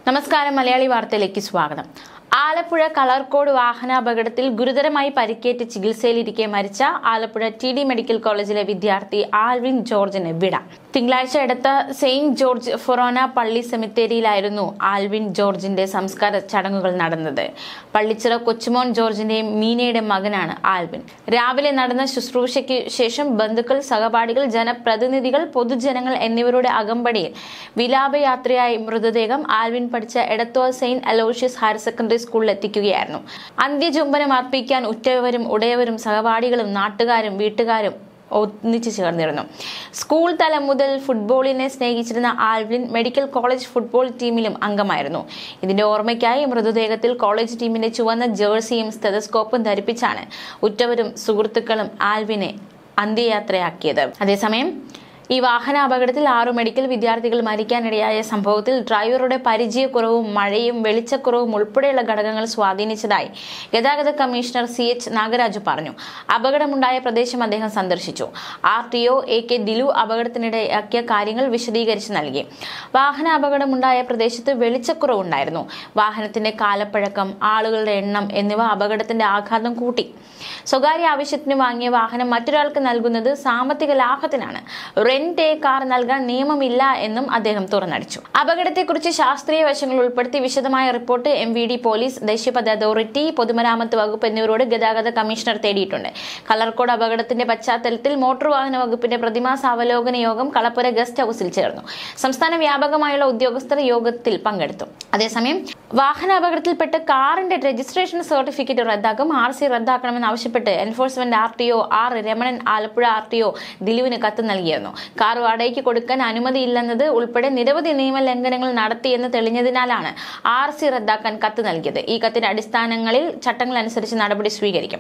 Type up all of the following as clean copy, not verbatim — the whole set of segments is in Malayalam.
നമസ്കാരം മലയാളി വാർത്തയിലേക്ക് സ്വാഗതം. ആലപ്പുഴ കളർകോട് വാഹനാപകടത്തിൽ ഗുരുതരമായി പരിക്കേറ്റ് ചികിത്സയിലിരിക്കെ മരിച്ച ആലപ്പുഴ TD മെഡിക്കൽ കോളേജിലെ വിദ്യാർത്ഥി ആൽവിൻ ജോർജിന് വിട. തിങ്കളാഴ്ച എടുത്ത സെയിന്റ് ജോർജ് ഫൊറോന പള്ളി സെമിത്തേരിയിലായിരുന്നു ആൽവിൻ ജോർജിന്റെ സംസ്കാര ചടങ്ങുകൾ നടന്നത്. പള്ളിച്ചിറ കൊച്ചുമോൻ ജോർജിന്റെയും മീനയുടെ മകനാണ് ആൽവിൻ. രാവിലെ നടന്ന ശുശ്രൂഷയ്ക്ക് ശേഷം ബന്ധുക്കൾ, സഹപാഠികൾ, ജനപ്രതിനിധികൾ, പൊതുജനങ്ങൾ എന്നിവരുടെ അകമ്പടിയിൽ വിലാപയാത്രയായി മൃതദേഹം ആൽവിൻ പഠിച്ച Edathua Saint Aloysius Higher Secondary സ്കൂളിൽ എത്തിക്കുകയായിരുന്നു. അന്ത്യചുംബനം അർപ്പിക്കാൻ ഉറ്റവരും ഉടയവരും സഹപാഠികളും നാട്ടുകാരും വീട്ടുകാരും ഒന്നിച്ചു ചേർന്നിരുന്നു. സ്കൂൾ തലം മുതൽ ഫുട്ബോളിനെ സ്നേഹിച്ചിരുന്ന ആൽവിൻ മെഡിക്കൽ കോളേജ് ഫുട്ബോൾ ടീമിലും അംഗമായിരുന്നു. ഇതിന്റെ ഓർമ്മയ്ക്കായി മൃതദേഹത്തിൽ കോളേജ് ടീമിന്റെ ചുവന്ന ജേഴ്സിയും സ്റ്റെതസ്കോപ്പും ധരിപ്പിച്ചാണ് ഉറ്റവരും സുഹൃത്തുക്കളും ആൽവിനെ അന്ത്യയാത്രയാക്കിയത്. അതേസമയം ഈ വാഹനാപകടത്തിൽ 6 മെഡിക്കൽ വിദ്യാർത്ഥികൾ മരിക്കാനിടയായ സംഭവത്തിൽ ഡ്രൈവറുടെ പരിചയക്കുറവും മഴയും വെളിച്ചക്കുറവും ഉൾപ്പെടെയുള്ള ഘടകങ്ങൾ സ്വാധീനിച്ചതായി ഗതാഗത കമ്മീഷണർ CH നാഗരാജു പറഞ്ഞു. അപകടമുണ്ടായ പ്രദേശം അദ്ദേഹം സന്ദർശിച്ചു. RTO AK ദിലു അപകടത്തിനിടയാക്കിയ കാര്യങ്ങൾ വിശദീകരിച്ച് നൽകി. വാഹനാപകടമുണ്ടായ പ്രദേശത്ത് വെളിച്ചക്കുറവുണ്ടായിരുന്നു. വാഹനത്തിന്റെ കാലപ്പഴക്കം, ആളുകളുടെ എണ്ണം എന്നിവ അപകടത്തിന്റെ ആഘാതം കൂട്ടി. സ്വകാര്യ ആവശ്യത്തിന് വാങ്ങിയ വാഹനം മറ്റൊരാൾക്ക് നൽകുന്നത് സാമ്പത്തിക ലാഭത്തിനാണ്. റെന്റ് എ കാർ നൽകാൻ നിയമമില്ല എന്നും അദ്ദേഹം തുറന്നടിച്ചു. അപകടത്തെക്കുറിച്ച് ശാസ്ത്രീയ വശങ്ങൾ ഉൾപ്പെടുത്തി വിശദമായ റിപ്പോർട്ട് MVD പോലീസ്, ദേശീയപാത അതോറിറ്റി, പൊതുമരാമത്ത് വകുപ്പ് എന്നിവരോട് ഗതാഗത കമ്മീഷണർ തേടിയിട്ടുണ്ട്. കളർകോട് അപകടത്തിന്റെ പശ്ചാത്തലത്തിൽ മോട്ടോർ വാഹന വകുപ്പിന്റെ പ്രതിമാസ അവലോകന യോഗം കളപ്പുര ഗസ്റ്റ് ഹൌസിൽ ചേർന്നു. സംസ്ഥാന വ്യാപകമായുള്ള ഉദ്യോഗസ്ഥർ യോഗത്തിൽ പങ്കെടുത്തു. അതേസമയം വാഹനാപകടത്തിൽപ്പെട്ട് കാറിന്റെ രജിസ്ട്രേഷൻ സർട്ടിഫിക്കറ്റ് റദ്ദാക്കും, RC റദ്ദാക്കണമെന്ന് ആവശ്യപ്പെട്ട് enforcement RTO R Ramanan Alappuzha RTO ദിലുവിന് കത്ത് നൽകിയിരുന്നു. കാർ വാടകയ്ക്ക് കൊടുക്കാൻ അനുമതിയില്ലെന്നത് ഉൾപ്പെടെ നിരവധി നിയമലംഘനങ്ങൾ നടത്തിയെന്ന് തെളിഞ്ഞതിനാലാണ് RC റദ്ദാക്കാൻ കത്ത് നൽകിയത്. ഈ കത്തിന്റെ അടിസ്ഥാനങ്ങളിൽ ചട്ടങ്ങൾ അനുസരിച്ച് നടപടി സ്വീകരിക്കും.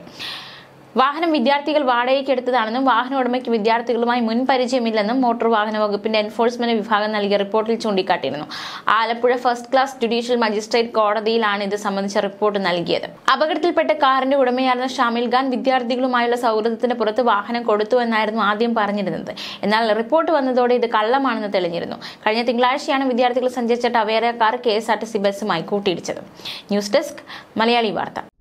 വാഹനം വിദ്യാർത്ഥികൾ വാടകയ്ക്ക് എടുത്തതാണെന്നും വാഹന ഉടമയ്ക്ക് വിദ്യാർത്ഥികളുമായി മുൻപരിചയമില്ലെന്നും മോട്ടോർ വാഹന വകുപ്പിന്റെ എൻഫോഴ്സ്മെന്റ് വിഭാഗം നൽകിയ റിപ്പോർട്ടിൽ ചൂണ്ടിക്കാട്ടിയിരുന്നു. Alappuzha first class judicial magistrate കോടതിയിലാണ് ഇത് സംബന്ധിച്ച റിപ്പോർട്ട് നൽകിയത്. അപകടത്തിൽപ്പെട്ട കാറിന്റെ ഉടമയായിരുന്ന ഷാമിൽ ഖാൻ വിദ്യാർത്ഥികളുമായുള്ള സൗഹൃദത്തിന് പുറത്ത് വാഹനം കൊടുത്തുവെന്നായിരുന്നു ആദ്യം പറഞ്ഞിരുന്നത്. എന്നാൽ റിപ്പോർട്ട് വന്നതോടെ ഇത് കള്ളമാണെന്ന് തെളിഞ്ഞിരുന്നു. കഴിഞ്ഞ തിങ്കളാഴ്ചയാണ് വിദ്യാർത്ഥികൾ സഞ്ചരിച്ച ടവേര കാർ KSRTC ബസ്സുമായി കൂട്ടിയിടിച്ചത്. ന്യൂസ് ഡെസ്ക് മലയാളി വാർത്ത.